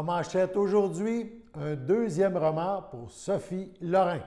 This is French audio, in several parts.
manchette aujourd'hui, un deuxième roman pour Sophie Lorrain.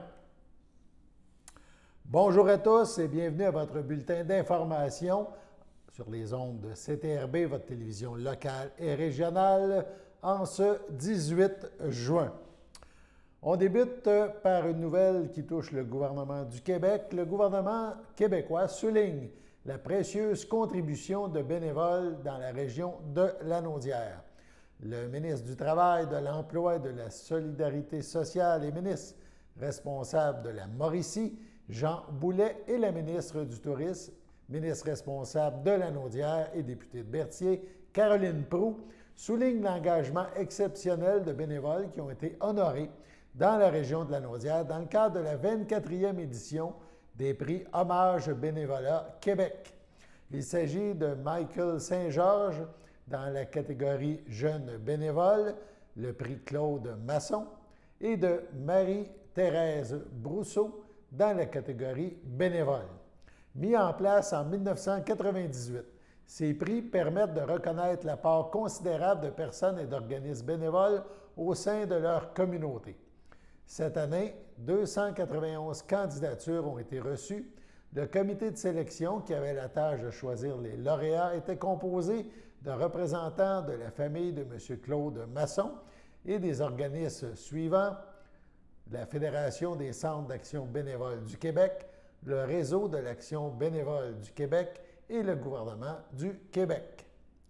Bonjour à tous et bienvenue à votre bulletin d'information sur les ondes de CTRB, votre télévision locale et régionale, en ce 18 juin. On débute par une nouvelle qui touche le gouvernement du Québec. Le gouvernement québécois souligne la précieuse contribution de bénévoles dans la région de Lanaudière. Le ministre du Travail, de l'Emploi et de la Solidarité sociale et ministre responsable de la Mauricie, Jean Boulet, et la ministre du Tourisme, ministre responsable de Lanaudière et députée de Berthier, Caroline Proulx, soulignent l'engagement exceptionnel de bénévoles qui ont été honorés dans la région de Lanaudière dans le cadre de la 24e édition des prix Hommage Bénévolat Québec. Il s'agit de Michael Saint-Georges dans la catégorie Jeunes bénévoles, le prix Claude Masson, et de Marie-Thérèse Brousseau dans la catégorie Bénévole. Mis en place en 1998, ces prix permettent de reconnaître la part considérable de personnes et d'organismes bénévoles au sein de leur communauté. Cette année, 291 candidatures ont été reçues. Le comité de sélection, qui avait la tâche de choisir les lauréats, était composé de représentants de la famille de M. Claude Masson et des organismes suivants: la Fédération des centres d'action bénévole du Québec, le Réseau de l'action bénévole du Québec et le gouvernement du Québec.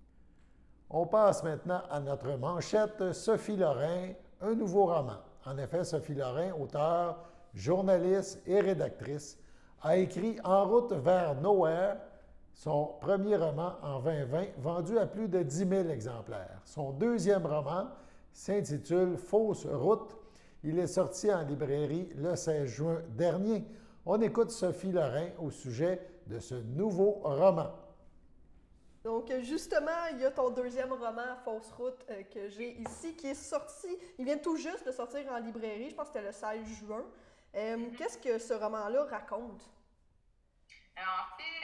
On passe maintenant à notre manchette. Sophie Lorrain, un nouveau roman. En effet, Sophie Lorrain, auteure, journaliste et rédactrice, a écrit En route vers Nowhere, son premier roman en 2020, vendu à plus de 10 000 exemplaires. Son deuxième roman s'intitule Fausse route. Il est sorti en librairie le 16 juin dernier. On écoute Sophie Lorrain au sujet de ce nouveau roman. Donc, justement, il y a ton deuxième roman, Fausse route, que j'ai ici, qui est sorti, il vient tout juste de sortir en librairie, je pense que c'était le 16 juin. Qu'est-ce que ce roman-là raconte? Alors, en fait,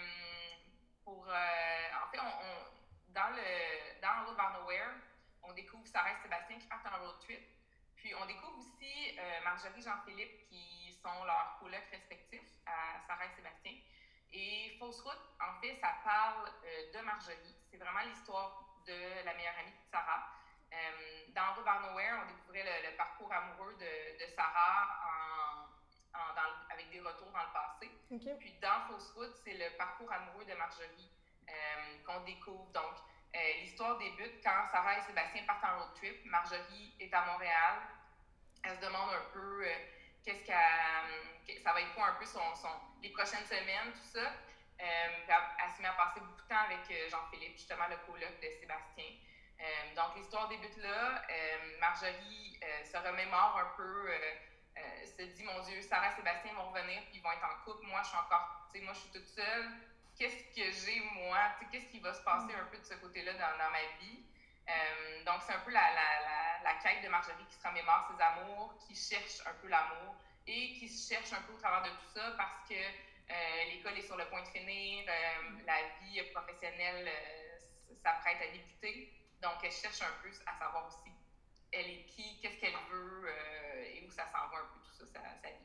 dans En route vers Nowhere, on découvre Sarah et Sébastien qui partent en road trip. Puis, on découvre aussi Marjorie et Jean-Philippe qui sont leurs colocs respectifs à Sarah et Sébastien. Et Fausse route, en fait, ça parle de Marjorie. C'est vraiment l'histoire de la meilleure amie de Sarah. Dans En route vers Nowhere, on découvrait le parcours amoureux de Sarah avec des retours dans le passé. Okay. Puis dans Fausse route, c'est le parcours amoureux de Marjorie qu'on découvre. Donc, l'histoire débute quand Sarah et Sébastien partent en road trip. Marjorie est à Montréal. Elle se demande un peu ça va être quoi un peu les prochaines semaines, tout ça. Elle se met à passer beaucoup de temps avec Jean-Philippe, justement le coloc de Sébastien. Donc, l'histoire débute là. Marjorie se remémore un peu, se dit, mon Dieu, Sarah et Sébastien vont revenir, puis ils vont être en couple. Moi, je suis encore, moi, je suis toute seule. Qu'est-ce que j'ai, moi? Qu'est-ce qui va se passer un peu de ce côté-là dans ma vie? Donc, c'est un peu la quête de Marjorie qui se remémore ses amours, qui cherche un peu l'amour et qui se cherche un peu au travers de tout ça parce que l'école est sur le point de finir, la vie professionnelle s'apprête à débuter. Donc, elle cherche un peu à savoir aussi elle est qui, qu'est-ce qu'elle veut et où ça s'en va un peu tout ça, sa vie.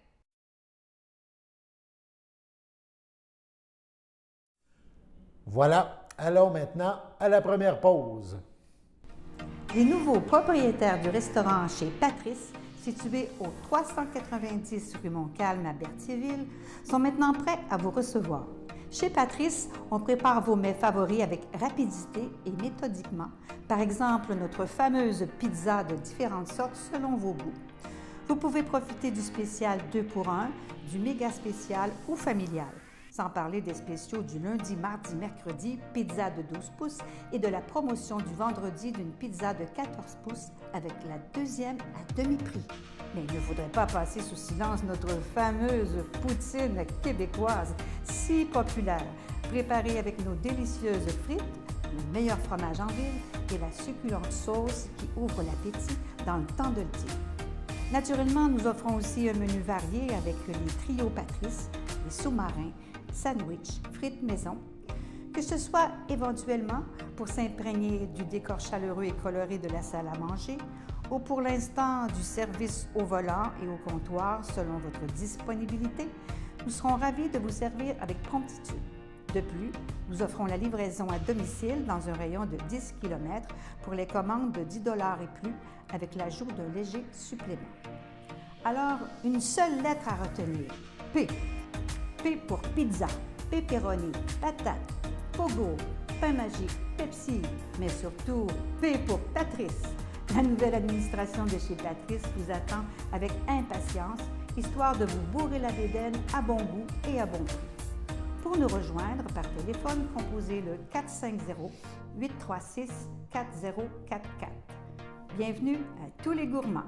Voilà, allons maintenant à la première pause. Les nouveaux propriétaires du restaurant chez Patrice, situé au 390 rue Montcalm à Berthierville, sont maintenant prêts à vous recevoir. Chez Patrice, on prépare vos mets favoris avec rapidité et méthodiquement. Par exemple, notre fameuse pizza de différentes sortes selon vos goûts. Vous pouvez profiter du spécial 2 pour 1, du méga spécial ou familial. Sans parler des spéciaux du lundi, mardi, mercredi, pizza de 12 pouces et de la promotion du vendredi d'une pizza de 14 pouces avec la deuxième à demi-prix. Mais il ne faudrait pas passer sous silence notre fameuse poutine québécoise, si populaire, préparée avec nos délicieuses frites, le meilleur fromage en ville et la succulente sauce qui ouvre l'appétit dans le temps de le dire. Naturellement, nous offrons aussi un menu varié avec les trios Patrice, les sous-marins, sandwich, frites maison, Que ce soit éventuellement pour s'imprégner du décor chaleureux et coloré de la salle à manger ou pour l'instant du service au volant et au comptoir selon votre disponibilité, nous serons ravis de vous servir avec promptitude. De plus, nous offrons la livraison à domicile dans un rayon de 10 km pour les commandes de 10 $ et plus avec l'ajout d'un léger supplément. Alors, une seule lettre à retenir, P. P pour pizza, pepperoni, patate, pogo, pain magique, Pepsi, mais surtout P pour Patrice. La nouvelle administration de chez Patrice vous attend avec impatience, histoire de vous bourrer la bédaine à bon goût et à bon prix. Pour nous rejoindre par téléphone, composez le 450-836-4044. Bienvenue à tous les gourmands.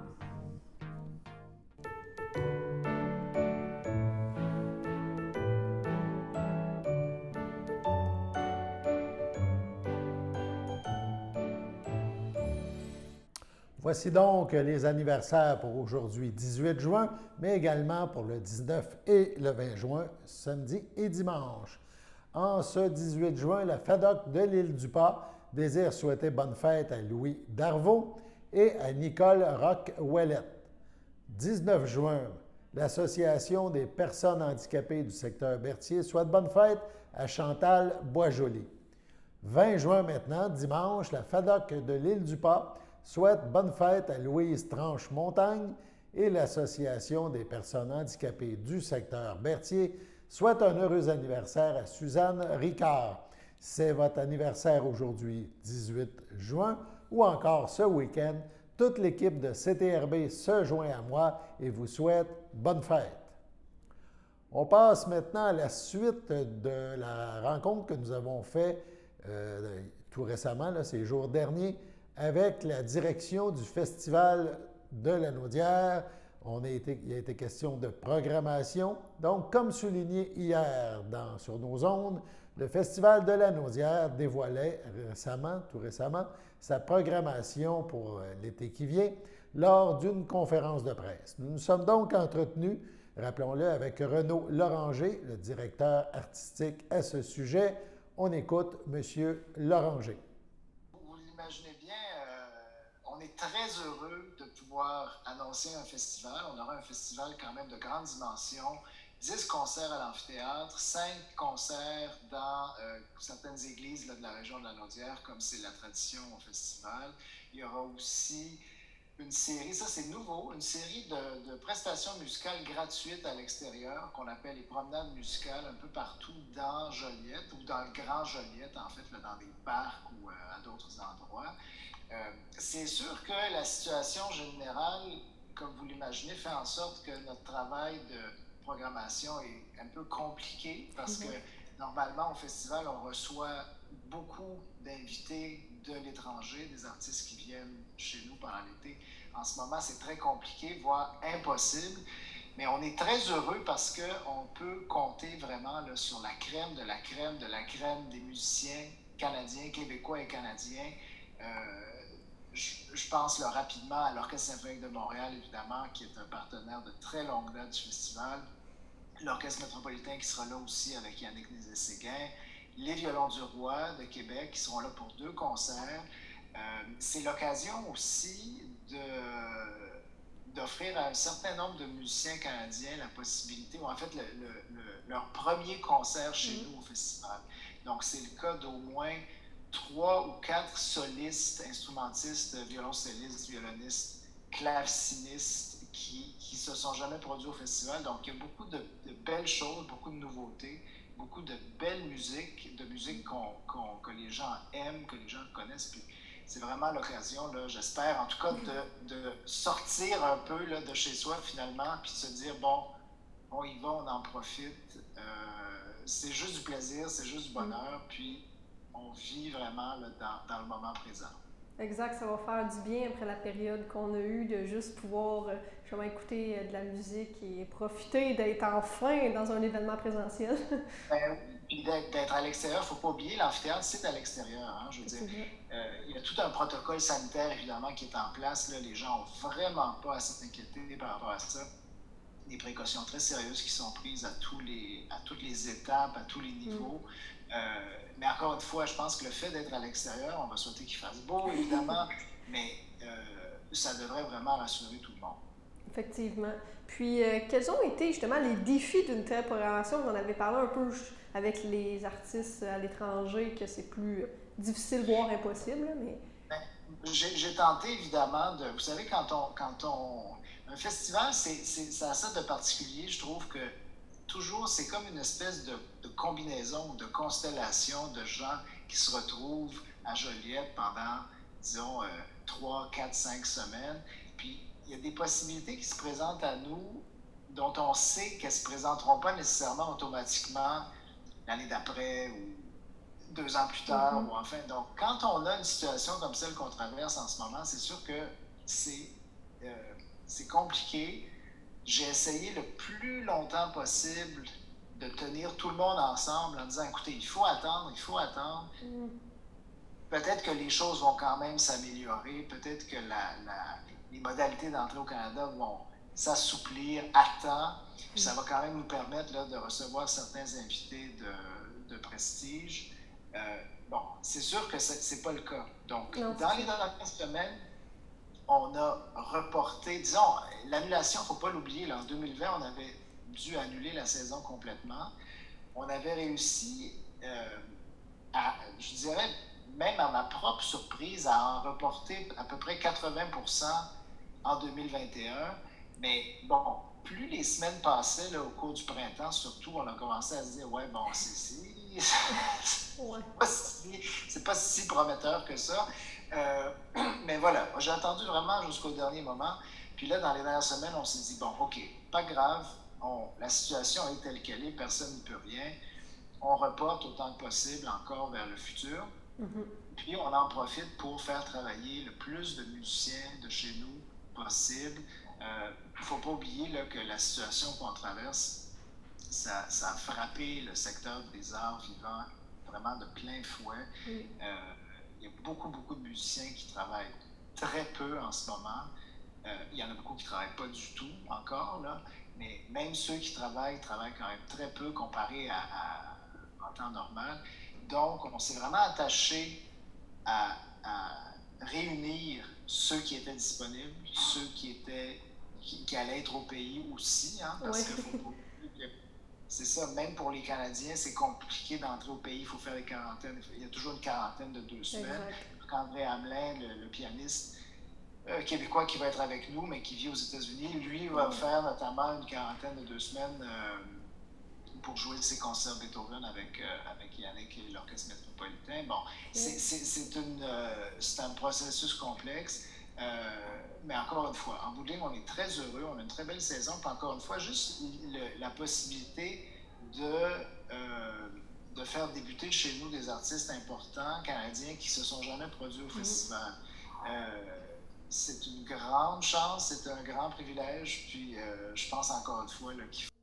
Voici donc les anniversaires pour aujourd'hui, 18 juin, mais également pour le 19 et le 20 juin, samedi et dimanche. En ce 18 juin, la FADOC de l'Île-du-Pas désire souhaiter bonne fête à Louis Darvaux et à Nicole Roch-Ouellette. 19 juin, l'Association des personnes handicapées du secteur Berthier souhaite bonne fête à Chantal Boisjoli. 20 juin maintenant, dimanche, la FADOC de l'Île-du-Pas souhaite bonne fête à Louise Tranche-Montagne et l'Association des personnes handicapées du secteur Berthier souhaite un heureux anniversaire à Suzanne Ricard. C'est votre anniversaire aujourd'hui, 18 juin, ou encore ce week-end. Toute l'équipe de CTRB se joint à moi et vous souhaite bonne fête. On passe maintenant à la suite de la rencontre que nous avons faite tout récemment, là, ces jours derniers, avec la direction du Festival de la Naudière. Il a été question de programmation. Donc, comme souligné hier sur nos ondes, le Festival de la Naudière dévoilait tout récemment, sa programmation pour l'été qui vient lors d'une conférence de presse. Nous nous sommes donc entretenus, rappelons-le, avec Renaud Loranger, le directeur artistique à ce sujet. On écoute M. Loranger. Vous l'imaginez bien, on est très heureux de pouvoir annoncer un festival. On aura un festival quand même de grande dimension. 10 concerts à l'amphithéâtre, 5 concerts dans certaines églises là, de la région de la Naudière, comme c'est la tradition au festival. Il y aura aussi une série, ça c'est nouveau, une série de prestations musicales gratuites à l'extérieur qu'on appelle les promenades musicales un peu partout dans Joliette ou dans le Grand Joliette, en fait, là, dans des parcs ou à d'autres endroits. C'est sûr que la situation générale, comme vous l'imaginez, fait en sorte que notre travail de programmation est un peu compliqué parce que normalement au festival, on reçoit beaucoup d'invités de l'étranger, des artistes qui viennent chez nous pendant l'été. En ce moment, c'est très compliqué, voire impossible. Mais on est très heureux parce qu'on peut compter vraiment là, sur la crème de la crème de la crème des musiciens canadiens, québécois et canadiens. Je pense là, rapidement à l'Orchestre symphonique de Montréal, évidemment, qui est un partenaire de très longue date du festival. L'Orchestre métropolitain qui sera là aussi avec Yannick Nézet-Séguin. Les Violons du Roi de Québec qui seront là pour 2 concerts. C'est l'occasion aussi d'offrir à un certain nombre de musiciens canadiens la possibilité, ou en fait leur premier concert chez nous au festival. Donc c'est le cas d'au moins 3 ou 4 solistes, instrumentistes, violoncellistes, violonistes, clavecinistes qui se sont jamais produits au festival. Donc il y a beaucoup de belles choses, beaucoup de nouveautés, beaucoup de belles musiques, de musique que les gens aiment, que les gens connaissent. Puis c'est vraiment l'occasion, j'espère, en tout cas, de sortir un peu là, de chez soi finalement, puis de se dire, bon, on y va, on en profite. C'est juste du plaisir, c'est juste du bonheur, puis on vit vraiment là, dans le moment présent. Exact, ça va faire du bien après la période qu'on a eue de juste pouvoir justement écouter de la musique et profiter d'être enfin dans un événement présentiel. Puis d'être à l'extérieur, il ne faut pas oublier, l'amphithéâtre, c'est à l'extérieur. Hein, je veux dire, il y a tout un protocole sanitaire, évidemment, qui est en place. Là, les gens n'ont vraiment pas à s'inquiéter par rapport à ça. Des précautions très sérieuses qui sont prises à toutes les étapes, à tous les niveaux. Mais encore une fois, je pense que le fait d'être à l'extérieur, on va souhaiter qu'il fasse beau, évidemment, mais ça devrait vraiment rassurer tout le monde. Effectivement. Puis, quels ont été justement les défis d'une telle programmation? Vous en avez parlé un peu avec les artistes à l'étranger, que c'est plus difficile, voire impossible, mais... J'ai tenté, évidemment, de... Vous savez, un festival, ça a ça de particulier. Je trouve que toujours, c'est comme une espèce de combinaison, de constellation de gens qui se retrouvent à Joliette pendant, disons, 3, 4, 5 semaines. Puis, il y a des possibilités qui se présentent à nous dont on sait qu'elles ne se présenteront pas nécessairement automatiquement l'année d'après ou 2 ans plus tard. Ou enfin, donc, quand on a une situation comme celle qu'on traverse en ce moment, c'est sûr que c'est compliqué. J'ai essayé le plus longtemps possible de tenir tout le monde ensemble en disant, écoutez, il faut attendre, il faut attendre. Peut-être que les choses vont quand même s'améliorer, peut-être que les modalités d'entrée au Canada vont s'assouplir à temps, puis ça va quand même nous permettre là, de recevoir certains invités de prestige. Bon, c'est sûr que c'est pas le cas. Donc, dans les dernières semaines, on a reporté, disons, l'annulation, il ne faut pas l'oublier, en 2020, on avait dû annuler la saison complètement. On avait réussi je dirais, même à ma propre surprise, à en reporter à peu près 80% en 2021. Mais bon, plus les semaines passaient là, au cours du printemps, surtout, on a commencé à se dire, ouais, bon, c'est pas si prometteur que ça. Mais voilà, j'ai attendu vraiment jusqu'au dernier moment. Puis là, dans les dernières semaines, on s'est dit, bon, OK, pas grave, la situation est telle qu'elle est, personne ne peut rien. On reporte autant que possible encore vers le futur. Puis on en profite pour faire travailler le plus de musiciens de chez nous possible. Il ne faut pas oublier là, que la situation qu'on traverse, ça a frappé le secteur des arts vivants vraiment de plein fouet. Il y a beaucoup de musiciens qui travaillent très peu en ce moment. Il y en a beaucoup qui ne travaillent pas du tout encore, là, mais même ceux qui travaillent quand même très peu comparé en temps normal. Donc, on s'est vraiment attaché à réunir ceux qui étaient disponibles, ceux qui allaient être au pays aussi, hein, parce que c'est ça, même pour les Canadiens, c'est compliqué d'entrer au pays, il faut faire les quarantaines, il y a toujours une quarantaine de 2 semaines. André Hamelin, le pianiste québécois qui va être avec nous, mais qui vit aux États-Unis, lui va faire notamment une quarantaine de 2 semaines pour jouer ses concerts Beethoven avec Yannick et l'Orchestre métropolitain. Bon, c'est un processus complexe, mais encore une fois, en bout de ligne, on est très heureux, on a une très belle saison, puis encore une fois, juste la possibilité de faire débuter chez nous des artistes importants canadiens qui ne se sont jamais produits au festival. C'est une grande chance, c'est un grand privilège, puis je pense encore une fois qu'il faut...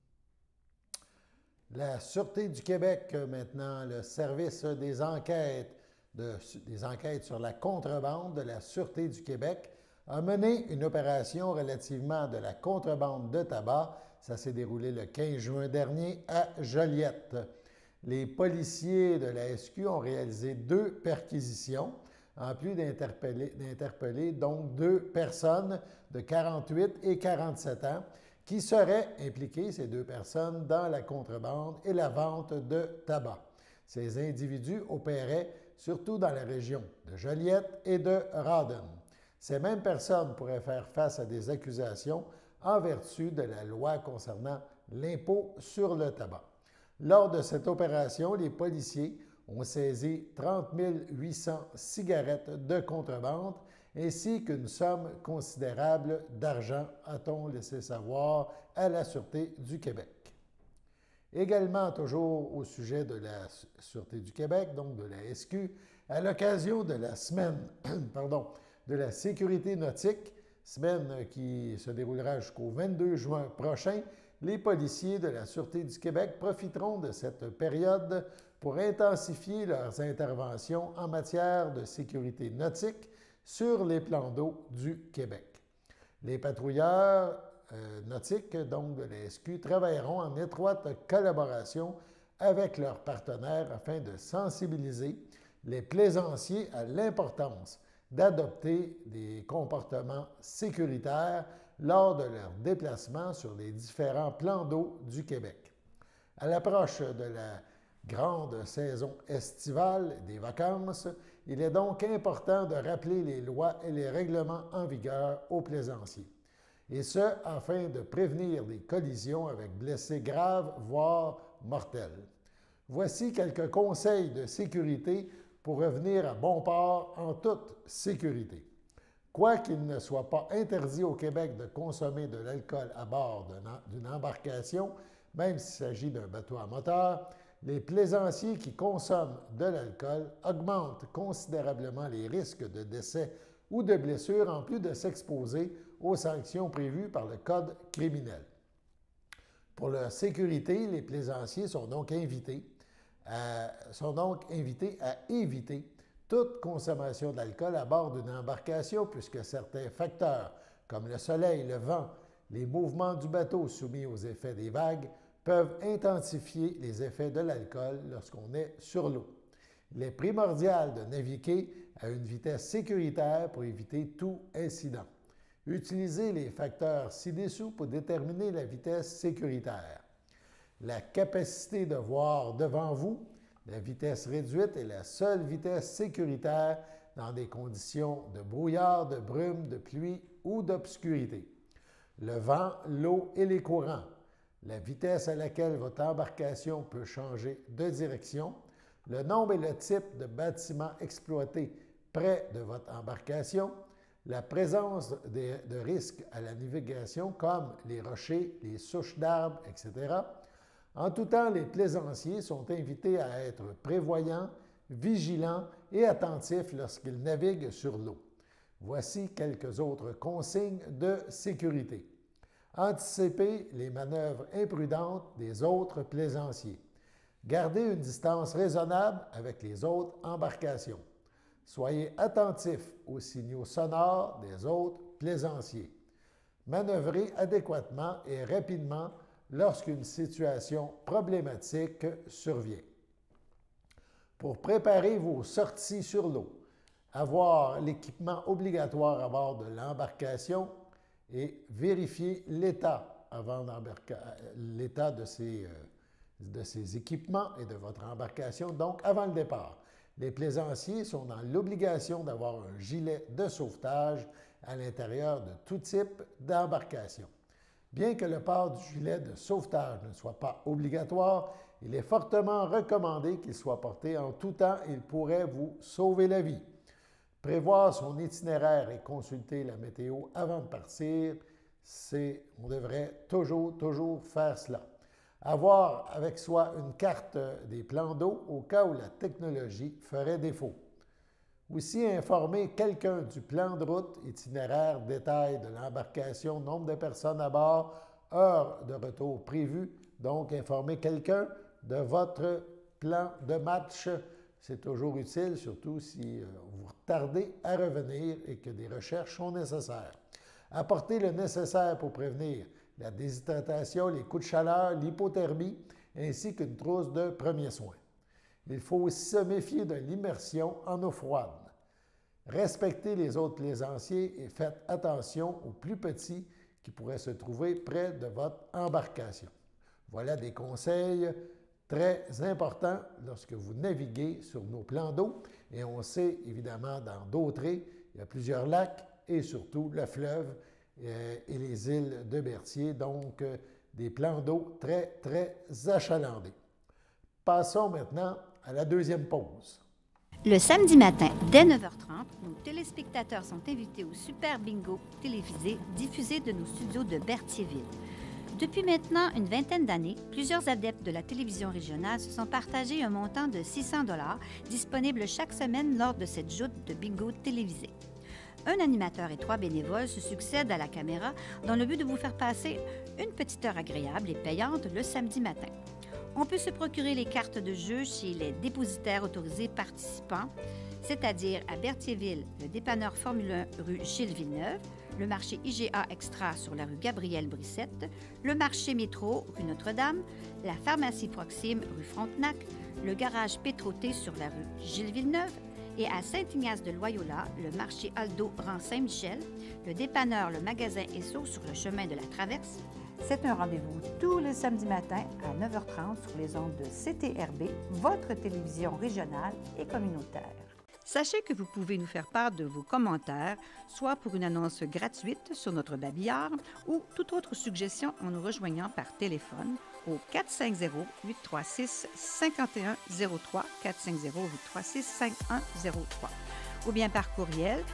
La Sûreté du Québec, maintenant, le service des enquêtes sur la contrebande de la Sûreté du Québec, a mené une opération relativement de la contrebande de tabac. Ça s'est déroulé le 15 juin dernier à Joliette. Les policiers de la SQ ont réalisé 2 perquisitions, en plus d'interpeller donc 2 personnes de 48 et 47 ans qui seraient impliquées, ces 2 personnes, dans la contrebande et la vente de tabac. Ces individus opéraient surtout dans la région de Joliette et de Rawdon. Ces mêmes personnes pourraient faire face à des accusations en vertu de la loi concernant l'impôt sur le tabac. Lors de cette opération, les policiers ont saisi 30 800 cigarettes de contrebande ainsi qu'une somme considérable d'argent, a-t-on laissé savoir à la Sûreté du Québec. Également, toujours au sujet de la Sûreté du Québec, donc de la SQ, à l'occasion de la semaine de la sécurité nautique, semaine qui se déroulera jusqu'au 22 juin prochain, les policiers de la Sûreté du Québec profiteront de cette période pour intensifier leurs interventions en matière de sécurité nautique sur les plans d'eau du Québec. Les patrouilleurs nautiques, donc de la SQ, travailleront en étroite collaboration avec leurs partenaires afin de sensibiliser les plaisanciers à l'importance d'adopter des comportements sécuritaires lors de leur déplacement sur les différents plans d'eau du Québec. À l'approche de la grande saison estivale des vacances, il est donc important de rappeler les lois et les règlements en vigueur aux plaisanciers, et ce, afin de prévenir des collisions avec blessés graves, voire mortels. Voici quelques conseils de sécurité pour revenir à bon port en toute sécurité. Quoiqu'il ne soit pas interdit au Québec de consommer de l'alcool à bord d'une embarcation, même s'il s'agit d'un bateau à moteur, les plaisanciers qui consomment de l'alcool augmentent considérablement les risques de décès ou de blessures, en plus de s'exposer aux sanctions prévues par le Code criminel. Pour leur sécurité, les plaisanciers sont donc invités à éviter toute consommation d'alcool à bord d'une embarcation, puisque certains facteurs, comme le soleil, le vent, les mouvements du bateau soumis aux effets des vagues, peuvent intensifier les effets de l'alcool lorsqu'on est sur l'eau. Il est primordial de naviguer à une vitesse sécuritaire pour éviter tout incident. Utilisez les facteurs ci-dessous pour déterminer la vitesse sécuritaire. La capacité de voir devant vous, la vitesse réduite est la seule vitesse sécuritaire dans des conditions de brouillard, de brume, de pluie ou d'obscurité. Le vent, l'eau et les courants, la vitesse à laquelle votre embarcation peut changer de direction, le nombre et le type de bâtiments exploités près de votre embarcation, la présence de risques à la navigation comme les rochers, les souches d'arbres, etc. En tout temps, les plaisanciers sont invités à être prévoyants, vigilants et attentifs lorsqu'ils naviguent sur l'eau. Voici quelques autres consignes de sécurité. Anticipez les manœuvres imprudentes des autres plaisanciers. Gardez une distance raisonnable avec les autres embarcations. Soyez attentifs aux signaux sonores des autres plaisanciers. Manœuvrez adéquatement et rapidement lorsqu'une situation problématique survient. Pour préparer vos sorties sur l'eau, avoir l'équipement obligatoire à bord de l'embarcation et vérifier l'état de ces équipements et de votre embarcation, donc avant le départ. Les plaisanciers sont dans l'obligation d'avoir un gilet de sauvetage à l'intérieur de tout type d'embarcation. Bien que le port du gilet de sauvetage ne soit pas obligatoire, il est fortement recommandé qu'il soit porté en tout temps et il pourrait vous sauver la vie. Prévoir son itinéraire et consulter la météo avant de partir, on devrait toujours faire cela. Avoir avec soi une carte des plans d'eau au cas où la technologie ferait défaut. Aussi, informer quelqu'un du plan de route, itinéraire, détail de l'embarcation, nombre de personnes à bord, heure de retour prévue. Donc, informer quelqu'un de votre plan de match. C'est toujours utile, surtout si vous tardez à revenir et que des recherches sont nécessaires. Apporter le nécessaire pour prévenir la déshydratation, les coups de chaleur, l'hypothermie, ainsi qu'une trousse de premiers soins. Il faut aussi se méfier de l'immersion en eau froide. Respectez les autres plaisanciers et faites attention aux plus petits qui pourraient se trouver près de votre embarcation. Voilà des conseils très importants lorsque vous naviguez sur nos plans d'eau. Et on sait évidemment dans Dautré, il y a plusieurs lacs et surtout le fleuve et les îles de Berthier, donc des plans d'eau très achalandés. Passons maintenant à la deuxième pause. Le samedi matin, dès 9h30, nos téléspectateurs sont invités au Super Bingo télévisé diffusé de nos studios de Berthierville. Depuis maintenant une vingtaine d'années, plusieurs adeptes de la télévision régionale se sont partagés un montant de 600 $ disponible chaque semaine lors de cette joute de bingo télévisé. Un animateur et 3 bénévoles se succèdent à la caméra dans le but de vous faire passer une petite heure agréable et payante le samedi matin. On peut se procurer les cartes de jeu chez les dépositaires autorisés participants, c'est-à-dire à Berthierville, le dépanneur Formule 1 rue Gilles Villeneuve, le marché IGA Extra sur la rue Gabrielle-Brissette, le marché métro rue Notre-Dame, la pharmacie Proxime rue Frontenac, le garage Pétroté sur la rue Gilles-Villeneuve et à Saint-Ignace-de-Loyola, le marché Aldo rang Saint-Michel, le dépanneur Le Magasin Esso sur le chemin de la Traverse. C'est un rendez-vous tous les samedis matins à 9h30 sur les ondes de CTRB, votre télévision régionale et communautaire. Sachez que vous pouvez nous faire part de vos commentaires, soit pour une annonce gratuite sur notre babillard ou toute autre suggestion en nous rejoignant par téléphone au 450-836-5103, 450-836-5103, ou bien par courriel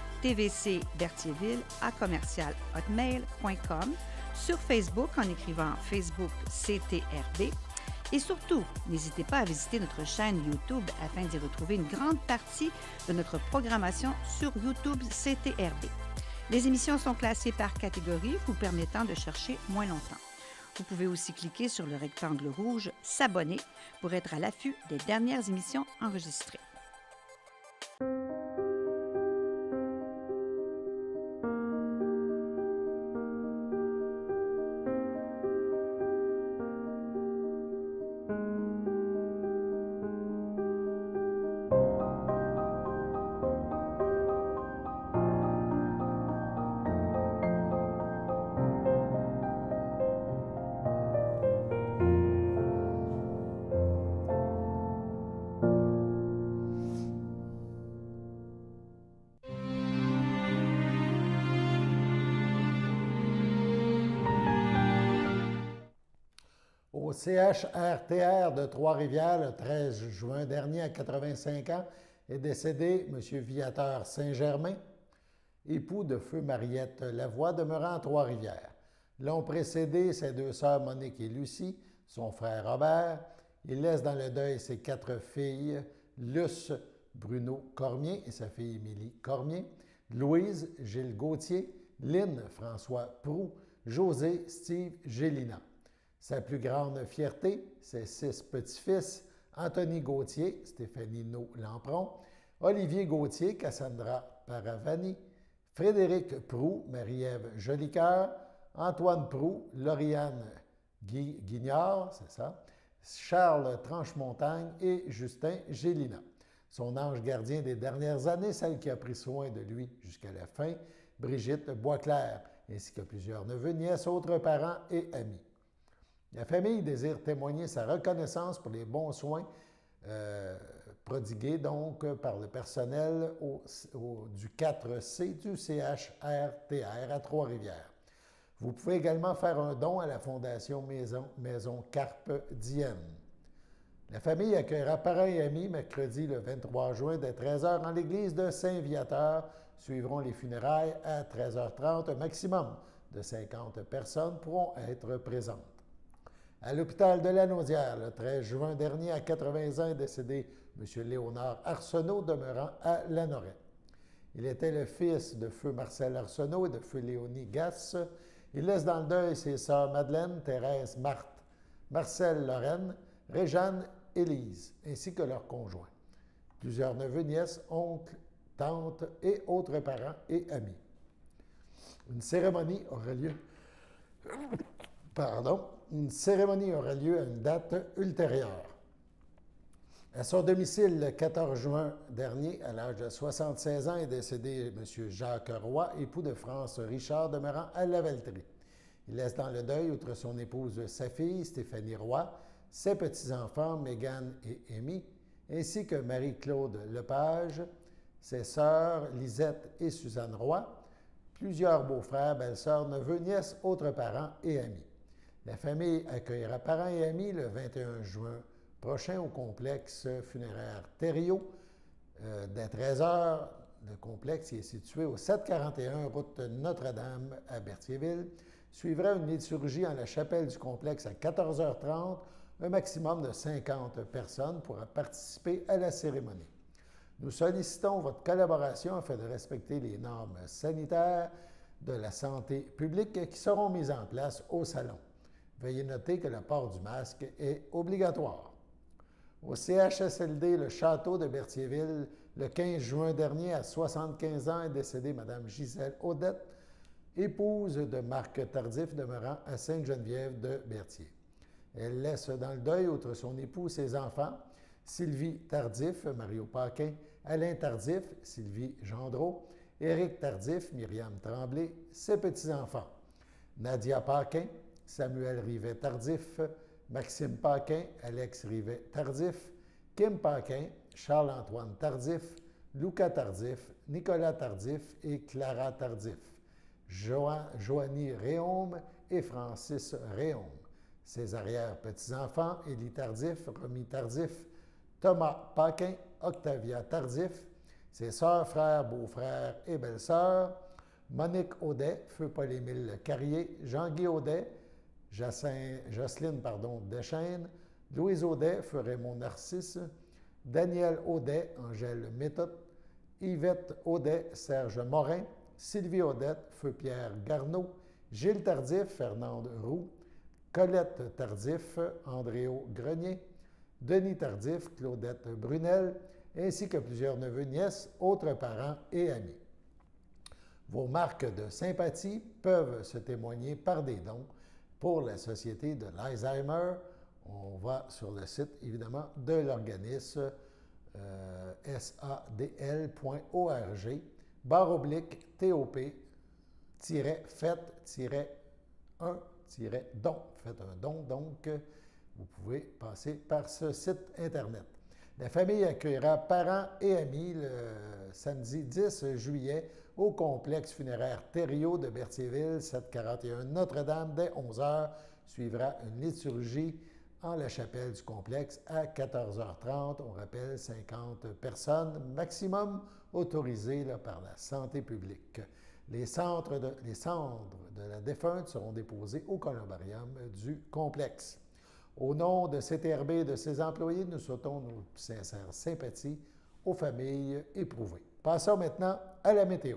tvcberthierville@hotmail.com, sur Facebook en écrivant Facebook CTRB. Et surtout, n'hésitez pas à visiter notre chaîne YouTube afin d'y retrouver une grande partie de notre programmation sur YouTube CTRB. Les émissions sont classées par catégorie, vous permettant de chercher moins longtemps. Vous pouvez aussi cliquer sur le rectangle rouge « S'abonner » pour être à l'affût des dernières émissions enregistrées. Au CHRTR de Trois-Rivières, le 13 juin dernier, à 85 ans, est décédé M. Viateur Saint-Germain, époux de feu Mariette Lavoie, demeurant à Trois-Rivières. L'ont précédé ses deux sœurs Monique et Lucie, son frère Robert. Il laisse dans le deuil ses 4 filles, Luce Bruno Cormier et sa fille Émilie Cormier, Louise Gilles Gauthier, Lynne François Proux, José Steve Gélina. Sa plus grande fierté, ses 6 petits-fils, Anthony Gauthier, Stéphanie Lampron, Olivier Gauthier, Cassandra Paravani, Frédéric Proux, Marie-Ève Jolicoeur, Antoine Proux, Lauriane Guignard, c'est ça, Charles Tranchemontagne et Justin Gélina. Son ange gardien des dernières années, celle qui a pris soin de lui jusqu'à la fin, Brigitte Boisclair, ainsi que plusieurs neveux, nièces, autres parents et amis. La famille désire témoigner sa reconnaissance pour les bons soins prodigués donc par le personnel du 4C du CHRTR à Trois-Rivières. Vous pouvez également faire un don à la Fondation Maison Carpe Diem. La famille accueillera parents et amis mercredi le 23 juin dès 13h en l'église de Saint-Viateur. Suivront les funérailles à 13h30. Un maximum de 50 personnes pourront être présentes. À l'hôpital de Lanaudière, le 13 juin dernier, à 80 ans, est décédé M. Léonard Arsenault, demeurant à Lanoret. Il était le fils de feu Marcel Arsenault et de feu Léonie Gasse. Il laisse dans le deuil ses sœurs Madeleine, Thérèse, Marthe, Marcel Lorraine, Réjeanne, Élise, ainsi que leurs conjoints. Plusieurs neveux, nièces, oncles, tantes et autres parents et amis. Une cérémonie aura lieu... Une cérémonie aura lieu à une date ultérieure. À son domicile, le 14 juin dernier, à l'âge de 76 ans, est décédé M. Jacques Roy, époux de France Richard, demeurant à Lavaltrie. Il laisse dans le deuil, outre son épouse, sa fille, Stéphanie Roy, ses petits-enfants, Mégane et Amy, ainsi que Marie-Claude Lepage, ses sœurs, Lisette et Suzanne Roy, plusieurs beaux-frères, belles-sœurs, neveux, nièces, autres parents et amis. La famille accueillera parents et amis le 21 juin prochain au complexe funéraire Thériault dès 13h. Le complexe est situé au 741 route Notre-Dame à Berthierville. Suivra une liturgie en la chapelle du complexe à 14h30. Un maximum de 50 personnes pourra participer à la cérémonie. Nous sollicitons votre collaboration afin de respecter les normes sanitaires de la santé publique qui seront mises en place au salon. Veuillez noter que le port du masque est obligatoire. Au CHSLD, le château de Berthierville, le 15 juin dernier, à 75 ans, est décédée Mme Gisèle Odette, épouse de Marc Tardif demeurant à Sainte-Geneviève de Berthier. Elle laisse dans le deuil, outre son époux, ses enfants, Sylvie Tardif, Mario Paquin, Alain Tardif, Sylvie Gendreau, Éric Tardif, Myriam Tremblay, ses petits-enfants, Nadia Paquin, Samuel Rivet Tardif, Maxime Paquin, Alex Rivet Tardif, Kim Paquin, Charles-Antoine Tardif, Luca Tardif, Nicolas Tardif et Clara Tardif, Joanie Réaume et Francis Réaume, ses arrière-petits-enfants, Élie Tardif, Romy Tardif, Thomas Paquin, Octavia Tardif, ses sœurs, frères, beaux-frères et belles-sœurs, Monique Audet, Feu Paul-Émile Carrier, Jean-Guy Audet, Jocelyne Deschênes, Louise Audet, Feu Raymond Narcisse, Daniel Audet, Angèle Méthode, Yvette Audet, Serge Morin, Sylvie Audet, Feu Pierre Garneau, Gilles Tardif, Fernande Roux, Colette Tardif, Andréo Grenier, Denis Tardif, Claudette Brunel, ainsi que plusieurs neveux, nièces, autres parents et amis. Vos marques de sympathie peuvent se témoigner par des dons pour la Société de l'Alzheimer. On va sur le site, évidemment, de l'organisme sadl.org, /TOP-FET-1-don. Faites un don, donc vous pouvez passer par ce site Internet. La famille accueillera parents et amis le samedi 10 juillet au complexe funéraire Thériault de Berthierville, 741 Notre-Dame, dès 11h. Suivra une liturgie en la chapelle du complexe à 14h30. On rappelle 50 personnes maximum autorisées par la santé publique. Les cendres de la défunte seront déposées au columbarium du complexe. Au nom de CTRB et de ses employés, nous souhaitons nos sincères sympathies aux familles éprouvées. Passons maintenant à la météo.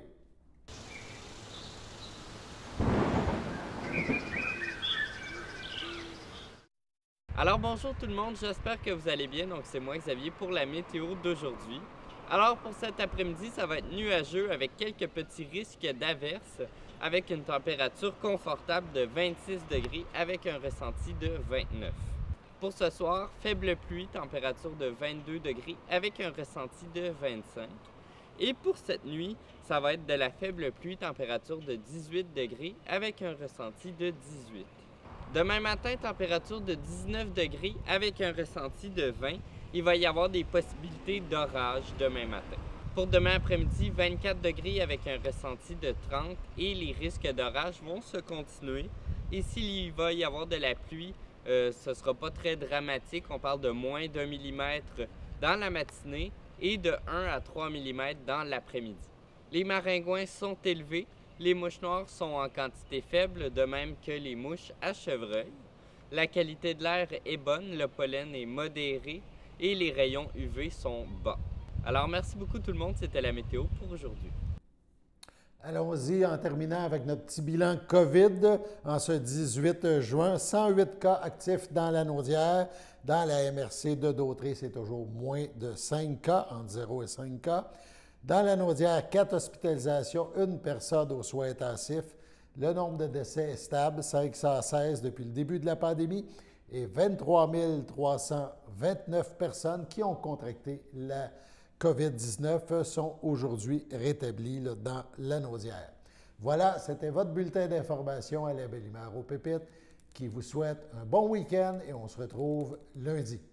Alors bonjour tout le monde, j'espère que vous allez bien. Donc c'est moi Xavier pour la météo d'aujourd'hui. Alors pour cet après-midi, ça va être nuageux avec quelques petits risques d'averses, avec une température confortable de 26 degrés avec un ressenti de 29. Pour ce soir, faible pluie, température de 22 degrés avec un ressenti de 25. Et pour cette nuit, ça va être de la faible pluie, température de 18 degrés avec un ressenti de 18. Demain matin, température de 19 degrés avec un ressenti de 20. Il va y avoir des possibilités d'orage demain matin. Pour demain après-midi, 24 degrés avec un ressenti de 30 et les risques d'orage vont se continuer. Et s'il va y avoir de la pluie, ce ne sera pas très dramatique. On parle de moins d'1 mm dans la matinée et de 1 à 3 mm dans l'après-midi. Les maringouins sont élevés. Les mouches noires sont en quantité faible, de même que les mouches à chevreuil. La qualité de l'air est bonne, le pollen est modéré et les rayons UV sont bas. Alors merci beaucoup tout le monde, c'était la météo pour aujourd'hui. Allons-y en terminant avec notre petit bilan COVID en ce 18 juin. 108 cas actifs dans la Naudière. Dans la MRC de Dautré, c'est toujours moins de 5 cas, entre 0 et 5 cas. Dans la Naudière, 4 hospitalisations, 1 personne aux soins intensifs. Le nombre de décès est stable, 516 depuis le début de la pandémie et 23 329 personnes qui ont contracté la COVID-19 sont aujourd'hui rétablies dans la Naudière. Voilà, c'était votre bulletin d'information à la Belle-Humeur aux Pépites qui vous souhaite un bon week-end et on se retrouve lundi.